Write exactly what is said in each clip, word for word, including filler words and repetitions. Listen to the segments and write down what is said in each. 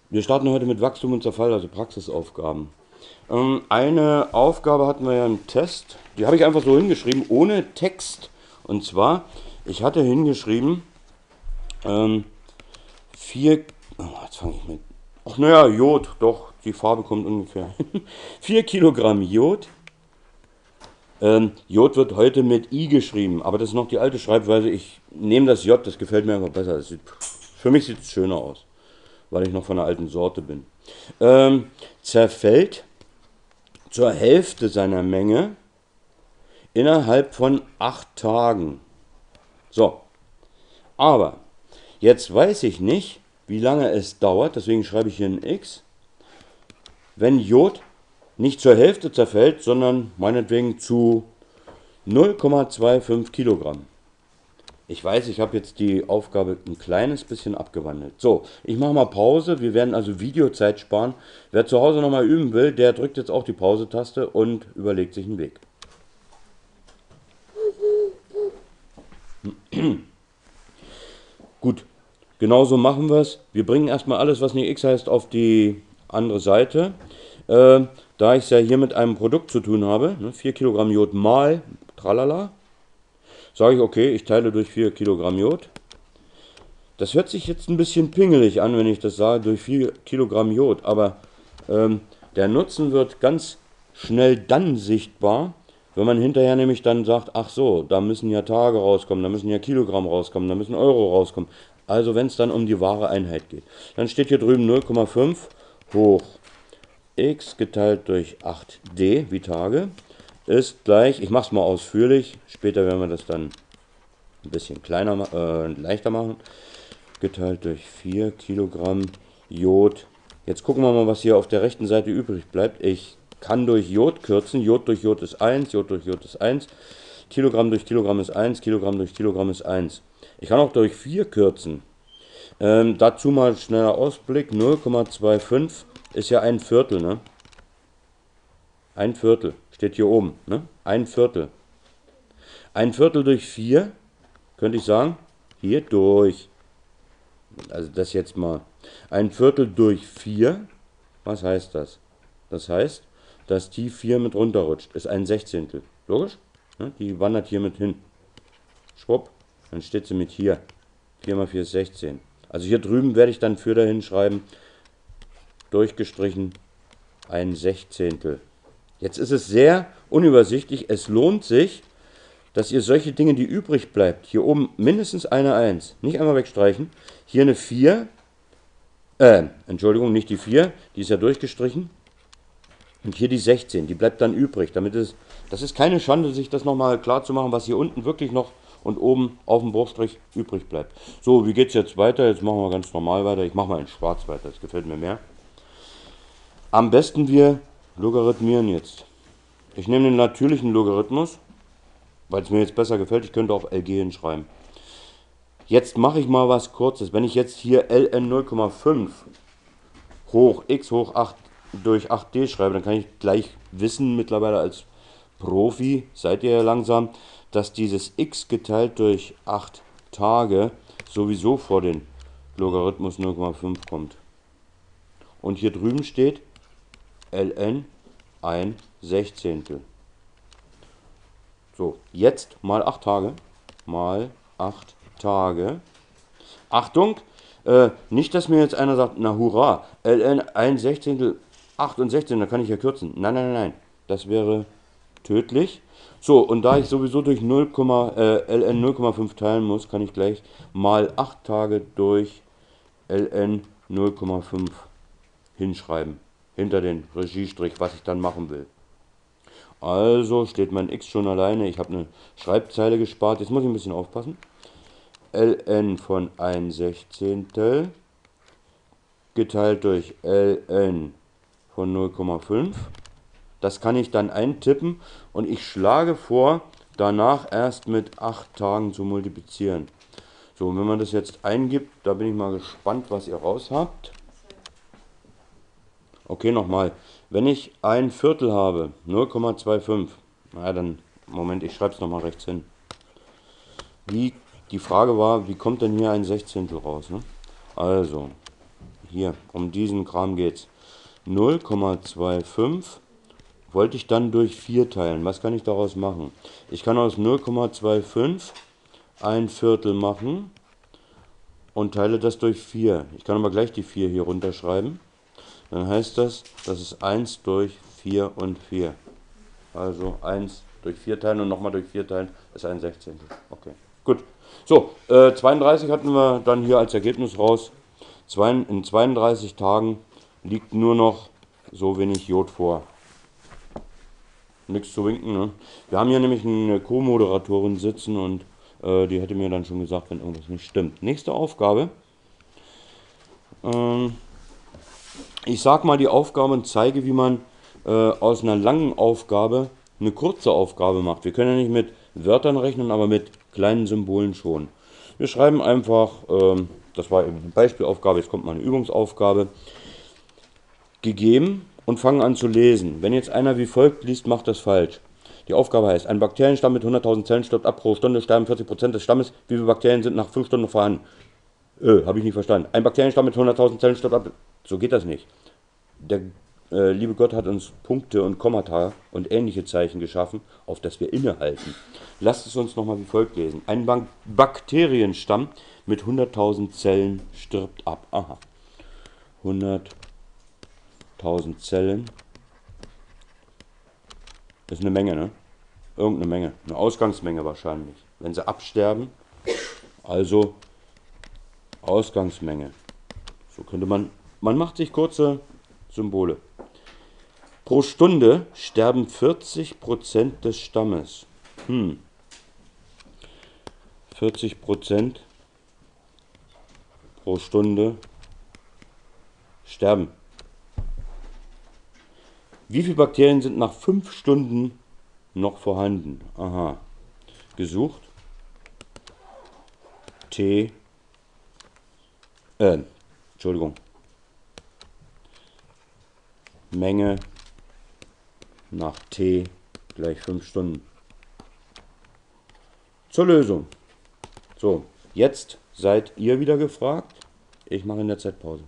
Wir starten heute mit Wachstum und Zerfall, also Praxisaufgaben. Ähm, eine Aufgabe hatten wir ja im Test, die habe ich einfach so hingeschrieben, ohne Text. Und zwar, ich hatte hingeschrieben, ähm, vier, oh, jetzt fange ich mit, ach naja, Jod, doch, die Farbe kommt ungefähr. Vier Kilogramm Jod. Ähm, Jod wird heute mit I geschrieben, aber das ist noch die alte Schreibweise. Ich nehme das J, das gefällt mir einfach besser. Das sieht, für mich sieht es schöner aus, weil ich noch von der alten Sorte bin. Ähm, zerfällt zur Hälfte seiner Menge innerhalb von acht Tagen. So, aber jetzt weiß ich nicht, wie lange es dauert, deswegen schreibe ich hier ein X, wenn Jod nicht zur Hälfte zerfällt, sondern meinetwegen zu null Komma fünfundzwanzig Kilogramm. Ich weiß, ich habe jetzt die Aufgabe ein kleines bisschen abgewandelt. So, ich mache mal Pause. Wir werden also Videozeit sparen. Wer zu Hause nochmal üben will, der drückt jetzt auch die Pause-Taste und überlegt sich einen Weg. Gut, genauso machen wir es. Wir bringen erstmal alles, was nicht X heißt, auf die andere Seite. Äh, da ich es ja hier mit einem Produkt zu tun habe, ne, vier Kilogramm Jod mal tralala, sage ich, okay, ich teile durch vier Kilogramm Jod. Das hört sich jetzt ein bisschen pingelig an, wenn ich das sage, durch vier Kilogramm Jod, aber ähm, der Nutzen wird ganz schnell dann sichtbar, wenn man hinterher nämlich dann sagt, ach so, da müssen ja Tage rauskommen, da müssen ja Kilogramm rauskommen, da müssen Euro rauskommen. Also wenn es dann um die wahre Einheit geht. Dann steht hier drüben null Komma fünf hoch x geteilt durch acht d wie Tage ist gleich, ich mache es mal ausführlich, später werden wir das dann ein bisschen kleiner, äh, leichter machen, geteilt durch vier Kilogramm Jod. Jetzt gucken wir mal, was hier auf der rechten Seite übrig bleibt. Ich kann durch Jod kürzen. Jod durch Jod ist eins, Jod durch Jod ist eins. Kilogramm durch Kilogramm ist eins, Kilogramm durch Kilogramm ist eins. Ich kann auch durch vier kürzen. Ähm, dazu mal schneller Ausblick. null Komma fünfundzwanzig ist ja ein Viertel, ne? Ein Viertel. Steht hier oben, ne? Ein Viertel. Ein Viertel durch vier, könnte ich sagen, hier durch. Also das jetzt mal. Ein Viertel durch vier. Was heißt das? Das heißt, dass die vier mit runterrutscht. Ist ein Sechzehntel. Logisch? Ne? Die wandert hier mit hin. Schwupp. Dann steht sie mit hier. vier mal vier ist sechzehn. Also hier drüben werde ich dann für dahin schreiben, durchgestrichen, ein Sechzehntel. Jetzt ist es sehr unübersichtlich. Es lohnt sich, dass ihr solche Dinge, die übrig bleibt, hier oben mindestens eine eins, nicht einmal wegstreichen, hier eine vier, äh, Entschuldigung, nicht die vier, die ist ja durchgestrichen, und hier die sechzehn, die bleibt dann übrig, damit es, das ist keine Schande, sich das nochmal klar zu machen, was hier unten wirklich noch und oben auf dem Bruchstrich übrig bleibt. So, wie geht es jetzt weiter? Jetzt machen wir ganz normal weiter, ich mache mal in schwarz weiter, das gefällt mir mehr. Am besten wir logarithmieren jetzt. Ich nehme den natürlichen Logarithmus, weil es mir jetzt besser gefällt, ich könnte auch L G hinschreiben. Jetzt mache ich mal was Kurzes. Wenn ich jetzt hier ln null Komma fünf hoch x hoch acht durch acht d schreibe, dann kann ich gleich wissen, mittlerweile als Profi, seid ihr ja langsam, dass dieses x geteilt durch acht Tage sowieso vor den Logarithmus null Komma fünf kommt. Und hier drüben steht ln ein Sechzehntel. So, jetzt mal acht Tage. Mal acht Tage. Achtung, äh, nicht, dass mir jetzt einer sagt, na hurra, ln ein Sechzehntel, acht und sechzehn, da kann ich ja kürzen. Nein, nein, nein, das wäre tödlich. So, und da ich sowieso durch null, äh, ln null Komma fünf teilen muss, kann ich gleich mal acht Tage durch ln null Komma fünf hinschreiben. Hinter den Regiestrich, was ich dann machen will. Also steht mein x schon alleine. Ich habe eine Schreibzeile gespart. Jetzt muss ich ein bisschen aufpassen. ln von ein Sechzehntel geteilt durch ln von null Komma fünf. Das kann ich dann eintippen und ich schlage vor, danach erst mit acht Tagen zu multiplizieren. So, und wenn man das jetzt eingibt, da bin ich mal gespannt, was ihr raus habt. Okay, nochmal. Wenn ich ein Viertel habe, null Komma fünfundzwanzig, naja, dann, Moment, ich schreibe es nochmal rechts hin. Wie, die Frage war, wie kommt denn hier ein Sechzehntel raus? Ne? Also, hier, um diesen Kram geht's. null Komma fünfundzwanzig wollte ich dann durch vier teilen. Was kann ich daraus machen? Ich kann aus null Komma fünfundzwanzig ein Viertel machen und teile das durch vier. Ich kann aber gleich die vier hier runterschreiben. Dann heißt das, das ist eins durch vier und vier. Also eins durch vier teilen und nochmal durch vier teilen ist ein Sechzehntel. Okay, gut. So, äh, zweiunddreißig hatten wir dann hier als Ergebnis raus. Zwei, in zweiunddreißig Tagen liegt nur noch so wenig Jod vor. Nichts zu winken, ne? Wir haben hier nämlich eine Co-Moderatorin sitzen und äh, die hätte mir dann schon gesagt, wenn irgendwas nicht stimmt. Nächste Aufgabe. Ähm, ich sag mal die Aufgabe und zeige, wie man äh, aus einer langen Aufgabe eine kurze Aufgabe macht. Wir können ja nicht mit Wörtern rechnen, aber mit kleinen Symbolen schon. Wir schreiben einfach, ähm, das war eben eine Beispielaufgabe, jetzt kommt mal eine Übungsaufgabe, gegeben und fangen an zu lesen. Wenn jetzt einer wie folgt liest, macht das falsch. Die Aufgabe heißt, ein Bakterienstamm mit hunderttausend Zellen stirbt ab, pro Stunde sterben vierzig Prozent des Stammes. Wie viele Bakterien sind nach fünf Stunden noch vorhanden? Äh, habe ich nicht verstanden. Ein Bakterienstamm mit hunderttausend Zellen stirbt ab. So geht das nicht. Der äh, liebe Gott hat uns Punkte und Kommata und ähnliche Zeichen geschaffen, auf das wir innehalten. Lasst es uns nochmal wie folgt lesen. Ein Bak Bakterienstamm mit hunderttausend Zellen stirbt ab. Aha. hunderttausend Zellen. Das ist eine Menge, ne? Irgendeine Menge. Eine Ausgangsmenge wahrscheinlich. Wenn sie absterben, also Ausgangsmenge. So könnte man, man macht sich kurze Symbole. Pro Stunde sterben vierzig Prozent des Stammes. Hm. vierzig Prozent pro Stunde sterben. Wie viele Bakterien sind nach fünf Stunden noch vorhanden? Aha. Gesucht. T. Äh, Entschuldigung. Menge nach T gleich fünf Stunden. Zur Lösung. So, jetzt seid ihr wieder gefragt. Ich mache in der Zeit Pause.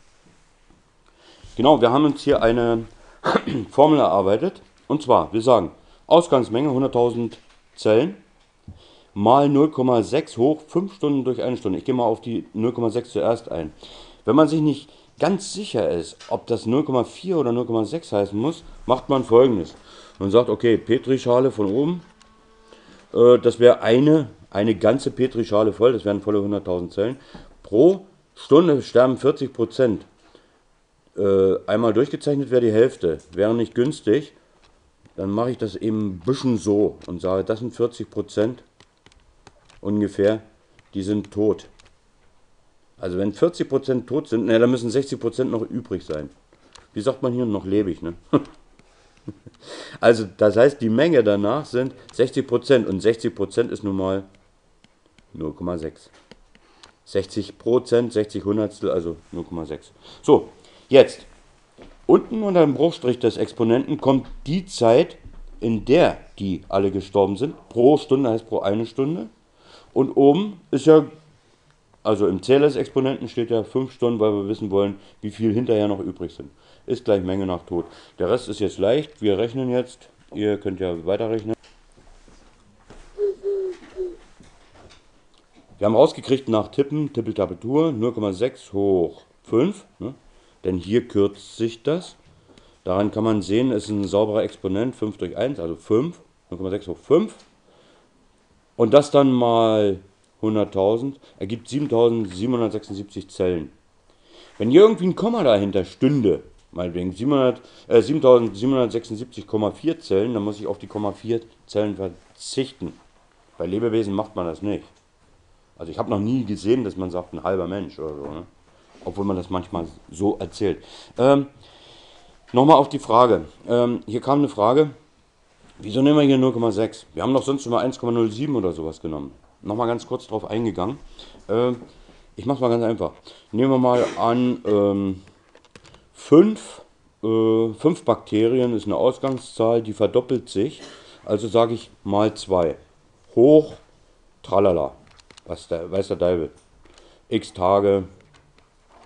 Genau, wir haben uns hier eine Formel erarbeitet. Und zwar, wir sagen, Ausgangsmenge hunderttausend Zellen mal null Komma sechs hoch fünf Stunden durch eine Stunde. Ich gehe mal auf die null Komma sechs zuerst ein. Wenn man sich nicht ganz sicher ist, ob das null Komma vier oder null Komma sechs heißen muss, macht man Folgendes. Man sagt, okay, Petrischale von oben, äh, das wäre eine, eine ganze Petrischale voll, das wären volle hunderttausend Zellen. Pro Stunde sterben vierzig Prozent. Äh, einmal durchgezeichnet wäre die Hälfte, wäre nicht günstig. Dann mache ich das eben ein bisschen so und sage, das sind vierzig Prozent ungefähr, die sind tot. Also wenn vierzig Prozent tot sind, ne, dann müssen sechzig Prozent noch übrig sein. Wie sagt man hier, noch lebig, ne? Also das heißt, die Menge danach sind sechzig Prozent und sechzig Prozent ist nun mal null Komma sechs. sechzig Prozent, sechzig Hundertstel, also null Komma sechs. So, jetzt, unten unter dem Bruchstrich des Exponenten kommt die Zeit, in der die alle gestorben sind. Pro Stunde heißt pro eine Stunde. Und oben ist ja, also im Zähler des Exponenten steht ja fünf Stunden, weil wir wissen wollen, wie viel hinterher noch übrig sind. Ist gleich Menge nach Tod. Der Rest ist jetzt leicht. Wir rechnen jetzt. Ihr könnt ja weiterrechnen. Wir haben rausgekriegt nach Tippen, Tippeltappeltour, null Komma sechs hoch fünf. Ne? Denn hier kürzt sich das. Daran kann man sehen, es ist ein sauberer Exponent, fünf durch eins, also fünf. null Komma sechs hoch fünf. Und das dann mal hunderttausend ergibt siebentausendsiebenhundertsechsundsiebzig Zellen. Wenn hier irgendwie ein Komma dahinter stünde, meinetwegen äh, siebentausendsiebenhundertsechsundsiebzig Komma vier Zellen, dann muss ich auf die Komma vier Zellen verzichten. Bei Lebewesen macht man das nicht. Also ich habe noch nie gesehen, dass man sagt, ein halber Mensch oder so, ne? Obwohl man das manchmal so erzählt. Ähm, Nochmal auf die Frage. Ähm, hier kam eine Frage, wieso nehmen wir hier null Komma sechs? Wir haben doch sonst immer eins Komma null sieben oder sowas genommen. Nochmal ganz kurz drauf eingegangen. Ähm, ich mache es mal ganz einfach. Nehmen wir mal an, ähm, fünf, äh, fünf Bakterien ist eine Ausgangszahl, die verdoppelt sich. Also sage ich mal zwei. Hoch, tralala. Was der, weiß der Teufel. X Tage. So,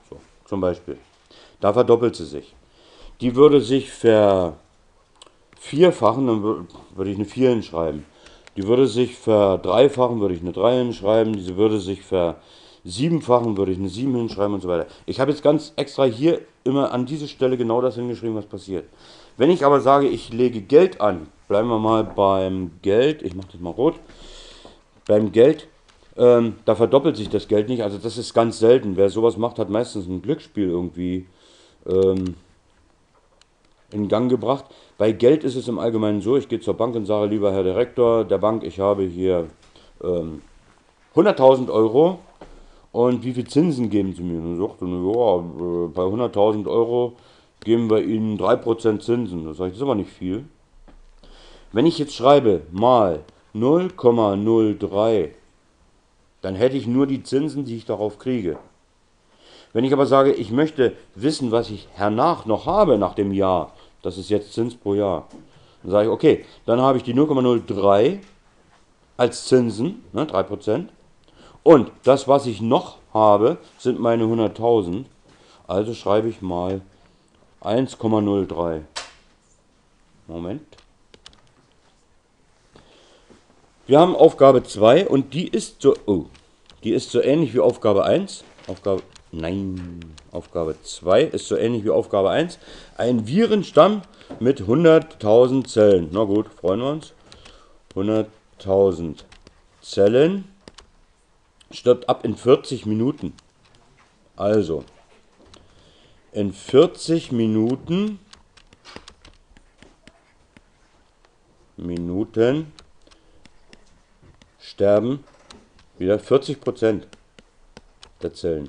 zum Beispiel. Da verdoppelt sie sich. Die würde sich vervierfachen, dann würde ich eine vier hinschreiben. Die würde sich verdreifachen, würde ich eine drei hinschreiben. Diese würde sich versiebenfachen, würde ich eine sieben hinschreiben und so weiter. Ich habe jetzt ganz extra hier immer an diese Stelle genau das hingeschrieben, was passiert. Wenn ich aber sage, ich lege Geld an, bleiben wir mal beim Geld, ich mache das mal rot, beim Geld, ähm, da verdoppelt sich das Geld nicht, also das ist ganz selten. Wer sowas macht, hat meistens ein Glücksspiel irgendwie ähm, in Gang gebracht. Bei Geld ist es im Allgemeinen so, ich gehe zur Bank und sage, lieber Herr Direktor der Bank, ich habe hier ähm, hunderttausend Euro und wie viel Zinsen geben Sie mir? Und er sagte, ja, äh, bei hunderttausend Euro geben wir Ihnen drei Prozent Zinsen. Das sage ich, das ist aber nicht viel. Wenn ich jetzt schreibe mal null Komma null drei, dann hätte ich nur die Zinsen, die ich darauf kriege. Wenn ich aber sage, ich möchte wissen, was ich hernach noch habe nach dem Jahr, das ist jetzt Zins pro Jahr, dann sage ich, okay, dann habe ich die null Komma null drei als Zinsen, ne, drei Prozent, und das, was ich noch habe, sind meine hunderttausend, also schreibe ich mal eins Komma null drei. Moment. Wir haben Aufgabe zwei und die ist so, oh, die ist so ähnlich wie Aufgabe eins. Aufgabe, nein, Aufgabe zwei ist so ähnlich wie Aufgabe eins. Ein Virenstamm mit hunderttausend Zellen. Na gut, freuen wir uns. hunderttausend Zellen stirbt ab in vierzig Minuten. Also, in vierzig Minuten, Minuten sterben wieder vierzig Prozent der Zellen.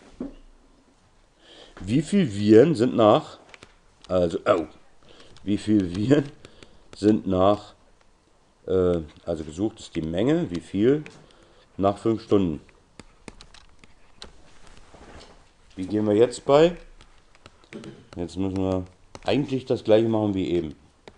Wie viele Viren sind nach, also, oh, wie viele Viren sind nach, äh, also gesucht ist die Menge, wie viel, nach fünf Stunden. Wie gehen wir jetzt bei? Jetzt müssen wir eigentlich das gleiche machen wie eben.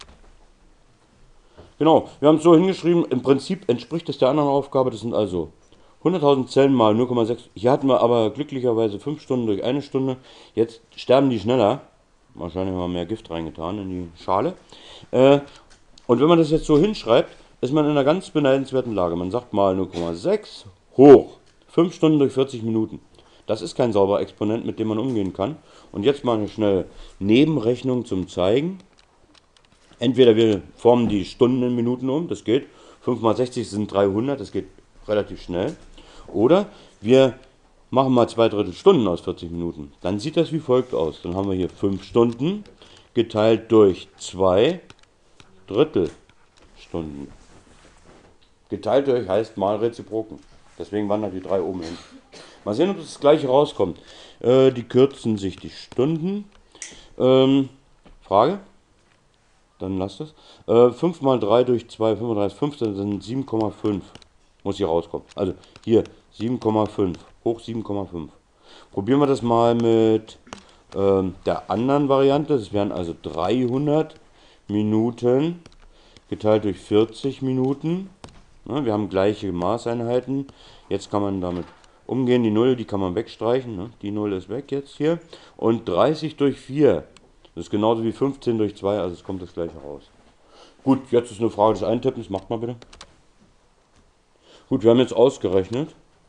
Genau, wir haben es so hingeschrieben, im Prinzip entspricht es der anderen Aufgabe, das sind also hunderttausend Zellen mal null Komma sechs. Hier hatten wir aber glücklicherweise fünf Stunden durch eine Stunde. Jetzt sterben die schneller. Wahrscheinlich haben wir mehr Gift reingetan in die Schale. Äh, und wenn man das jetzt so hinschreibt, ist man in einer ganz beneidenswerten Lage. Man sagt mal null Komma sechs hoch fünf Stunden durch vierzig Minuten. Das ist kein sauberer Exponent, mit dem man umgehen kann. Und jetzt mal eine schnelle Nebenrechnung zum Zeigen. Entweder wir formen die Stunden in Minuten um, das geht. fünf mal sechzig sind dreihundert, das geht relativ schnell. Oder wir machen mal zwei Drittel Stunden aus vierzig Minuten. Dann sieht das wie folgt aus. Dann haben wir hier fünf Stunden geteilt durch zwei Drittel Stunden. Geteilt durch heißt mal Reziproken. Deswegen wandert die drei oben hin. Mal sehen, ob das gleiche rauskommt. Äh, die kürzen sich die Stunden. Ähm, Frage? Dann lasst es. Äh, fünf mal drei durch zwei, fünfunddreißig, fünfzehn sind sieben Komma fünf. Muss hier rauskommen. Also hier sieben Komma fünf. Hoch sieben Komma fünf. Probieren wir das mal mit ähm, der anderen Variante. Das wären also dreihundert Minuten geteilt durch vierzig Minuten. Ja, wir haben gleiche Maßeinheiten. Jetzt kann man damit umgehen. Die null, die kann man wegstreichen. Ne? Die null ist weg jetzt hier. Und dreißig durch vier. Das ist genauso wie fünfzehn durch zwei, also es kommt das gleiche raus. Gut, jetzt ist eine Frage des Eintippens. Macht mal bitte. Gut, wir haben jetzt ausgerechnet.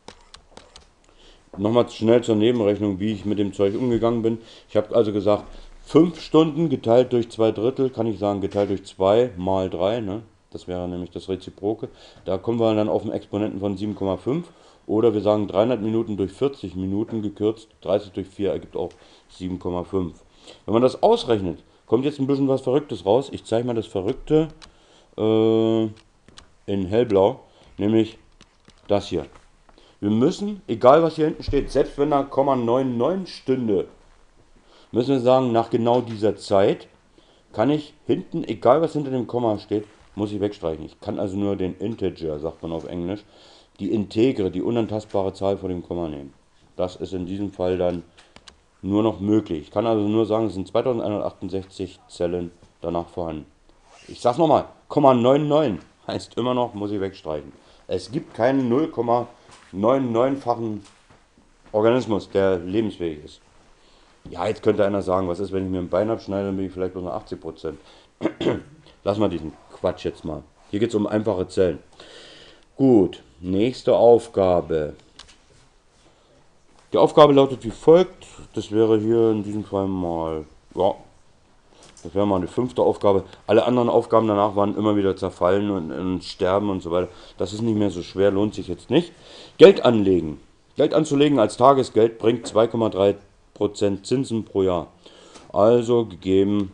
Nochmal schnell zur Nebenrechnung, wie ich mit dem Zeug umgegangen bin. Ich habe also gesagt, fünf Stunden geteilt durch zwei Drittel, kann ich sagen, geteilt durch zwei mal drei. Ne? Das wäre nämlich das Reziproke. Da kommen wir dann auf einen Exponenten von sieben Komma fünf. Oder wir sagen dreihundert Minuten durch vierzig Minuten gekürzt. dreißig durch vier ergibt auch sieben Komma fünf. Wenn man das ausrechnet, kommt jetzt ein bisschen was Verrücktes raus. Ich zeige mal das Verrückte äh, in hellblau, nämlich das hier. Wir müssen, egal was hier hinten steht, selbst wenn da Komma neunundneunzig stünde, müssen wir sagen, nach genau dieser Zeit kann ich hinten, egal was hinter dem Komma steht, muss ich wegstreichen. Ich kann also nur den Integer, sagt man auf Englisch, die integre, die unantastbare Zahl vor dem Komma nehmen. Das ist in diesem Fall dann nur noch möglich. Ich kann also nur sagen, es sind zweitausendeinhundertachtundsechzig Zellen danach vorhanden. Ich sage nochmal, Komma neunundneunzig heißt immer noch, muss ich wegstreichen. Es gibt keinen null Komma neunundneunzig-fachen Organismus, der lebensfähig ist. Ja, jetzt könnte einer sagen, was ist, wenn ich mir ein Bein abschneide, dann bin ich vielleicht bloß noch achtzig Prozent. Lass mal diesen Quatsch jetzt mal. Hier geht es um einfache Zellen. Gut, nächste Aufgabe. Die Aufgabe lautet wie folgt. Das wäre hier in diesem Fall mal, ja, das wäre mal eine fünfte Aufgabe. Alle anderen Aufgaben danach waren immer wieder zerfallen und, und sterben und so weiter. Das ist nicht mehr so schwer, lohnt sich jetzt nicht. Geld anlegen. Geld anzulegen als Tagesgeld bringt zwei Komma drei Prozent Zinsen pro Jahr. Also gegeben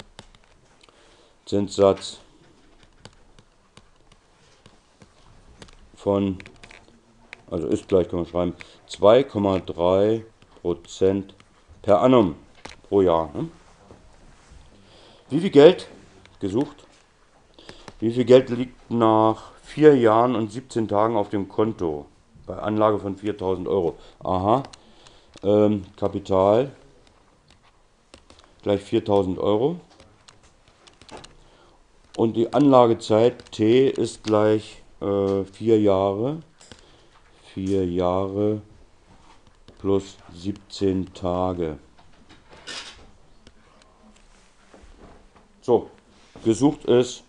Zinssatz von, also ist gleich, kann man schreiben, zwei Komma drei Prozent per annum pro Jahr. Ne? Wie viel Geld gesucht? Wie viel Geld liegt nach vier Jahren und siebzehn Tagen auf dem Konto? Bei Anlage von viertausend Euro. Aha. Ähm, Kapital gleich viertausend Euro. Und die Anlagezeit T ist gleich äh, vier Jahre. vier Jahre plus siebzehn Tage. So, gesucht ist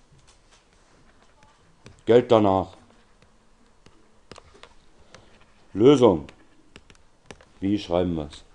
Geld danach. Lösung. Wie schreiben wir es?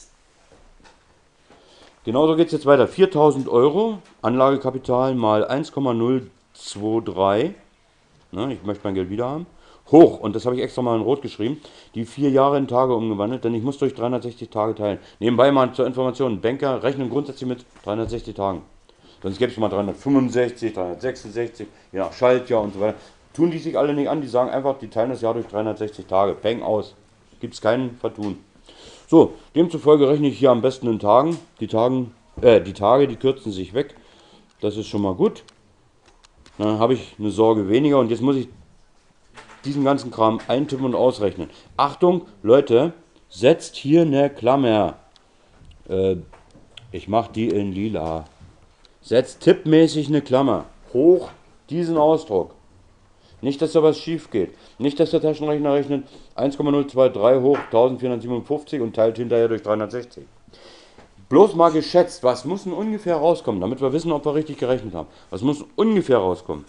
Genauso geht es jetzt weiter. viertausend Euro Anlagekapital mal eins Komma null zwei drei. Ne, ich möchte mein Geld wieder haben. Hoch, und das habe ich extra mal in Rot geschrieben, die vier Jahre in Tage umgewandelt, denn ich muss durch dreihundertsechzig Tage teilen. Nebenbei mal zur Information, Banker rechnen grundsätzlich mit dreihundertsechzig Tagen. Sonst gäbe es mal dreihundertfünfundsechzig, dreihundertsechsundsechzig, je nach Schaltjahr und so weiter. Tun die sich alle nicht an, die sagen einfach, die teilen das Jahr durch dreihundertsechzig Tage. Peng aus. Gibt es keinen Vertun. So, demzufolge rechne ich hier am besten in Tagen. Die, Tagen äh, die Tage, die kürzen sich weg. Das ist schon mal gut. Dann habe ich eine Sorge weniger und jetzt muss ich diesen ganzen Kram eintippen und ausrechnen. Achtung, Leute, setzt hier eine Klammer. Äh, ich mache die in lila. Setzt tippmäßig eine Klammer. Hoch diesen Ausdruck. Nicht, dass da was schief geht. Nicht, dass der Taschenrechner rechnet eins Komma null zwei drei hoch eintausendvierhundertsiebenundfünfzig und teilt hinterher durch dreihundertsechzig. Bloß mal geschätzt, was muss denn ungefähr rauskommen, damit wir wissen, ob wir richtig gerechnet haben. Was muss ungefähr rauskommen?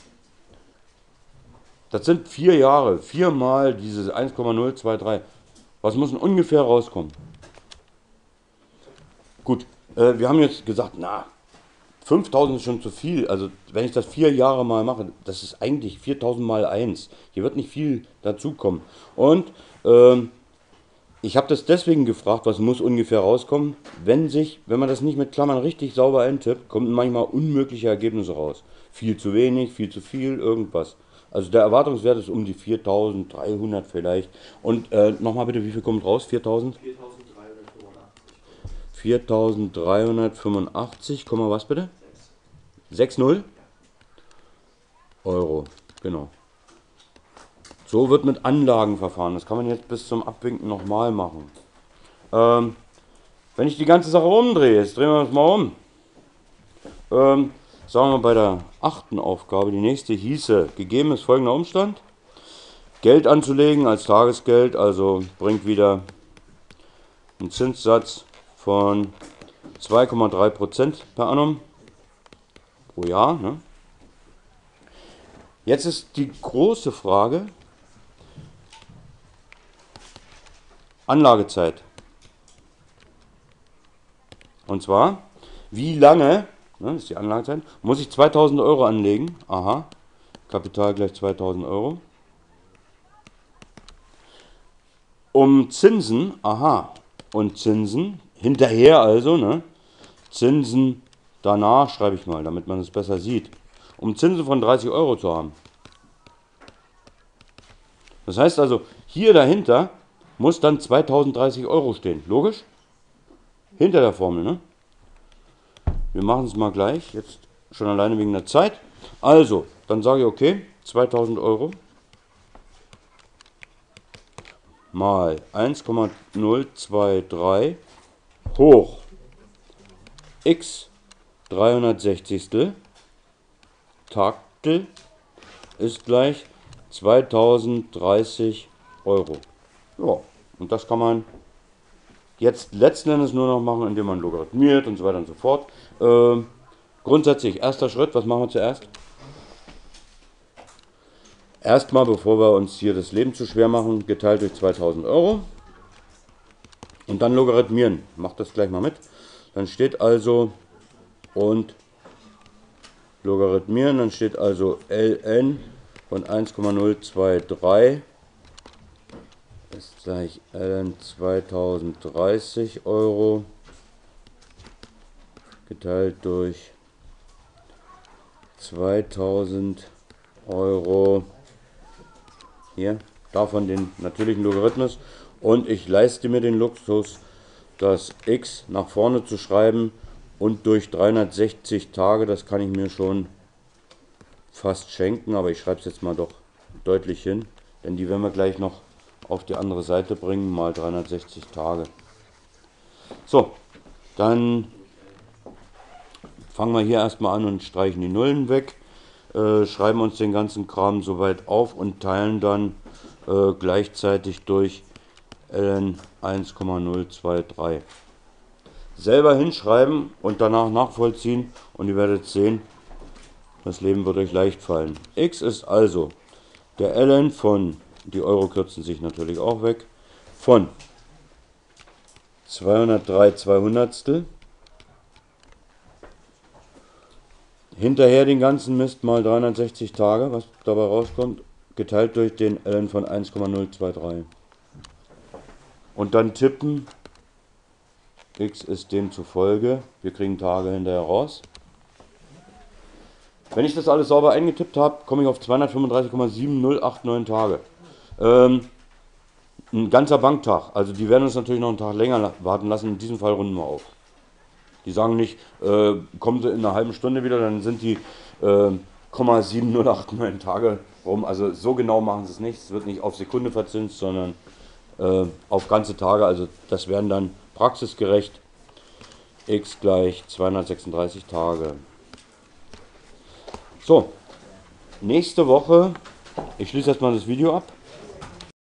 Das sind vier Jahre, viermal dieses eins Komma null zwei drei. Was muss denn ungefähr rauskommen? Gut, äh, wir haben jetzt gesagt, na, fünftausend ist schon zu viel. Also wenn ich das vier Jahre mal mache, das ist eigentlich viertausend mal eins. Hier wird nicht viel dazukommen. Und ähm, ich habe das deswegen gefragt, was muss ungefähr rauskommen. Wenn sich, wenn man das nicht mit Klammern richtig sauber eintippt, kommen manchmal unmögliche Ergebnisse raus. Viel zu wenig, viel zu viel, irgendwas. Also der Erwartungswert ist um die viertausenddreihundert vielleicht. Und äh, nochmal bitte, wie viel kommt raus? viertausend? viertausenddreihundertfünfundachtzig, was bitte? sechs null Euro, genau. So wird mit Anlagen verfahren. Das kann man jetzt bis zum Abwinken nochmal machen. Ähm, wenn ich die ganze Sache umdrehe, jetzt drehen wir uns mal um. Ähm, sagen wir bei der achten Aufgabe, die nächste hieße, gegeben ist folgender Umstand. Geld anzulegen als Tagesgeld, also bringt wieder einen Zinssatz von zwei Komma drei Prozent per annum pro Jahr. Ne? Jetzt ist die große Frage, Anlagezeit. Und zwar, wie lange, ne, ist die Anlagezeit, muss ich zweitausend Euro anlegen? Aha, Kapital gleich zweitausend Euro. Um Zinsen, aha, und Zinsen, hinterher also, ne, Zinsen danach schreibe ich mal, damit man es besser sieht, um Zinsen von dreißig Euro zu haben. Das heißt also, hier dahinter muss dann zweitausenddreißig Euro stehen. Logisch? Hinter der Formel, ne? Wir machen es mal gleich, jetzt schon alleine wegen der Zeit. Also, dann sage ich, okay, zweitausend Euro mal eins Komma null zwei drei hoch x dreihundertsechzig Taktel ist gleich zweitausenddreißig Euro. Ja, und das kann man jetzt letzten Endes nur noch machen, indem man logarithmiert und so weiter und so fort. Äh, grundsätzlich, erster Schritt, was machen wir zuerst? Erstmal, bevor wir uns hier das Leben zu schwer machen, geteilt durch zweitausend Euro. Und dann logarithmieren. Macht das gleich mal mit. Dann steht also und logarithmieren, dann steht also ln von eins Komma null zwei drei ist gleich ln zweitausenddreißig Euro geteilt durch zweitausend Euro. Hier, davon den natürlichen Logarithmus. Und ich leiste mir den Luxus, das x nach vorne zu schreiben und durch dreihundertsechzig Tage, das kann ich mir schon fast schenken, aber ich schreibe es jetzt mal doch deutlich hin, denn die werden wir gleich noch auf die andere Seite bringen, mal dreihundertsechzig Tage. So, dann fangen wir hier erstmal an und streichen die Nullen weg, äh, schreiben uns den ganzen Kram soweit auf und teilen dann äh, gleichzeitig durch ln eins Komma null zwei drei. Selber hinschreiben und danach nachvollziehen und ihr werdet sehen, das Leben wird euch leicht fallen. X ist also der ln von, die Euro kürzen sich natürlich auch weg, von zweihundertdrei Zweihundertstel, hinterher den ganzen Mist mal dreihundertsechzig Tage, was dabei rauskommt, geteilt durch den ln von eins Komma null zwei drei. Und dann tippen, x ist demzufolge, wir kriegen Tage hinterher raus. Wenn ich das alles sauber eingetippt habe, komme ich auf zweihundertfünfunddreißig Komma sieben null acht neun Tage. Ähm, ein ganzer Banktag, also die werden uns natürlich noch einen Tag länger warten lassen, in diesem Fall runden wir auf. Die sagen nicht, äh, kommen sie in einer halben Stunde wieder, dann sind die äh, Komma sieben null acht neun Tage rum. Also so genau machen sie es nicht, es wird nicht auf Sekunde verzinst, sondern äh, auf ganze Tage, also das wären dann praxisgerecht x gleich zweihundertsechsunddreißig Tage. So, nächste Woche, ich schließe erstmal das Video ab.